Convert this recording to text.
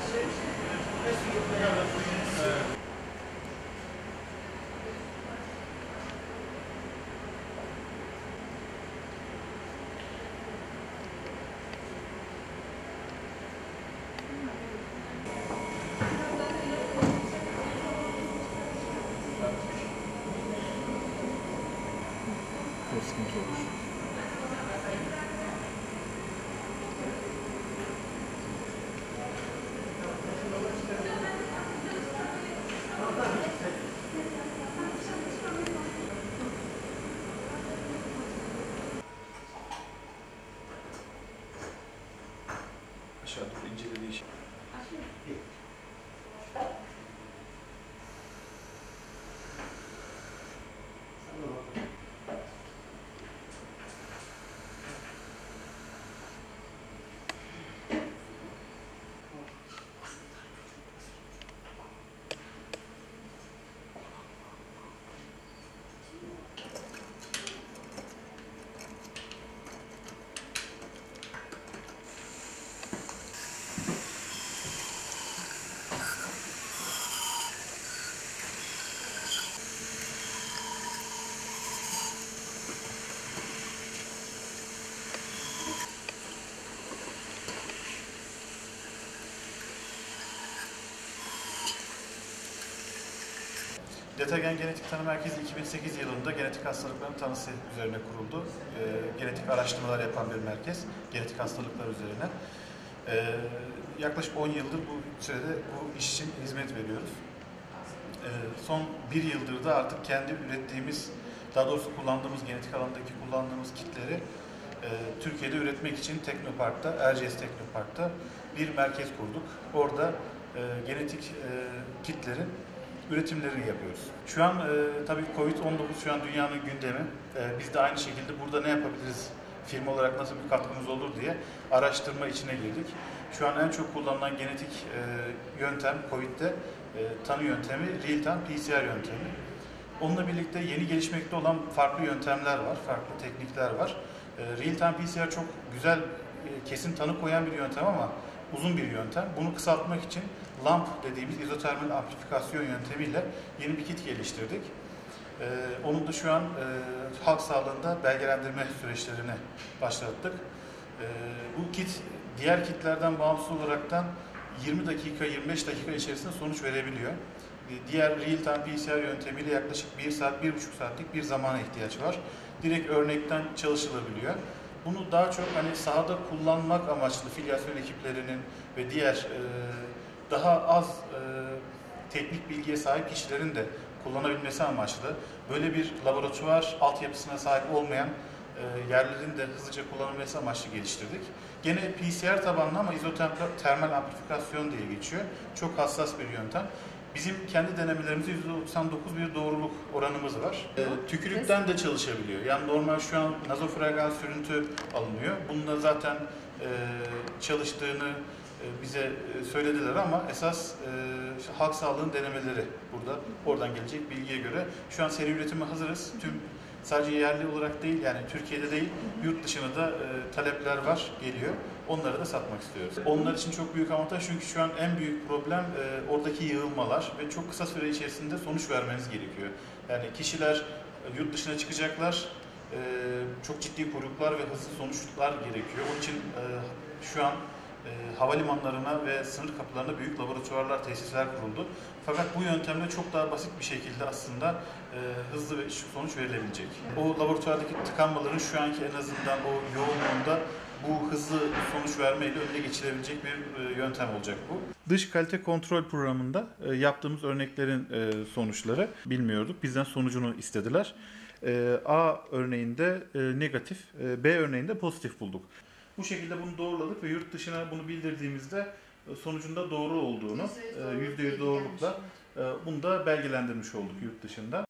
Sıkıntı olur. Aşağı doğru incelediği şey. Detergen Genetik Tanı Merkezi 2008 yılında genetik hastalıkların tanısı üzerine kuruldu. Genetik araştırmalar yapan bir merkez, genetik hastalıklar üzerine. Yaklaşık 10 yıldır bu sürede bu iş için hizmet veriyoruz. Son 1 yıldır da artık kendi ürettiğimiz, daha doğrusu kullandığımız, genetik alandaki kullandığımız kitleri Türkiye'de üretmek için Teknopark'ta, Erciyes Teknopark'ta bir merkez kurduk. Orada genetik kitlerin üretimlerini yapıyoruz. Şu an tabii Covid-19 şu an dünyanın gündemi. Biz de aynı şekilde burada ne yapabiliriz, firma olarak nasıl bir katkımız olur diye araştırma içine girdik. Şu an en çok kullanılan genetik yöntem Covid'de tanı yöntemi, real-time PCR yöntemi. Onunla birlikte yeni gelişmekte olan farklı yöntemler var, farklı teknikler var. Real-time PCR çok güzel, kesin tanı koyan bir yöntem ama uzun bir yöntem. Bunu kısaltmak için LAMP dediğimiz izotermal amplifikasyon yöntemiyle yeni bir kit geliştirdik. Onun da şu an halk sağlığında belgelendirme süreçlerini başlattık. Bu kit diğer kitlerden bağımsız olaraktan 20 dakika, 25 dakika içerisinde sonuç verebiliyor. Diğer real-time PCR yöntemiyle yaklaşık 1 saat, 1,5 saatlik bir zamana ihtiyaç var. Direkt örnekten çalışılabiliyor. Bunu daha çok hani sahada kullanmak amaçlı filyasyon ekiplerinin ve diğer daha az teknik bilgiye sahip kişilerin de kullanabilmesi amaçlı böyle bir laboratuvar altyapısına sahip olmayan yerlerin de hızlıca kullanılması amaçlı geliştirdik. Gene PCR tabanlı ama izotermal amplifikasyon diye geçiyor. Çok hassas bir yöntem. Bizim kendi denemelerimizde %99 bir doğruluk oranımız var. Tükürükten de çalışabiliyor. Yani normal şu an nazofragan sürüntü alınıyor. Bununla zaten çalıştığını bize söylediler ama esas halk sağlığının denemeleri burada. Oradan gelecek bilgiye göre şu an seri üretime hazırız. Sadece yerli olarak değil, yani Türkiye'de değil, yurt dışına da talepler var, geliyor. Onları da satmak istiyoruz. Onlar için çok büyük avantaj çünkü şu an en büyük problem oradaki yığılmalar ve çok kısa süre içerisinde sonuç vermeniz gerekiyor. Yani kişiler yurt dışına çıkacaklar, çok ciddi kuyruklar ve hızlı sonuçlar gerekiyor. Onun için şu an havalimanlarına ve sınır kapılarına büyük laboratuvarlar, tesisler kuruldu. Fakat bu yöntemle çok daha basit bir şekilde aslında hızlı ve sonuç verilebilecek. O laboratuvardaki tıkanmaların şu anki en azından o yoğunluğunda bu hızlı sonuç vermeyle önüne geçilebilecek bir yöntem olacak bu. Dış kalite kontrol programında yaptığımız örneklerin sonuçları bilmiyorduk. Bizden sonucunu istediler. A örneğinde negatif, B örneğinde pozitif bulduk. Bu şekilde bunu doğruladık ve yurt dışına bunu bildirdiğimizde sonucunda doğru olduğunu, %100 doğrulukla bunu da belgelendirmiş olduk yurt dışında.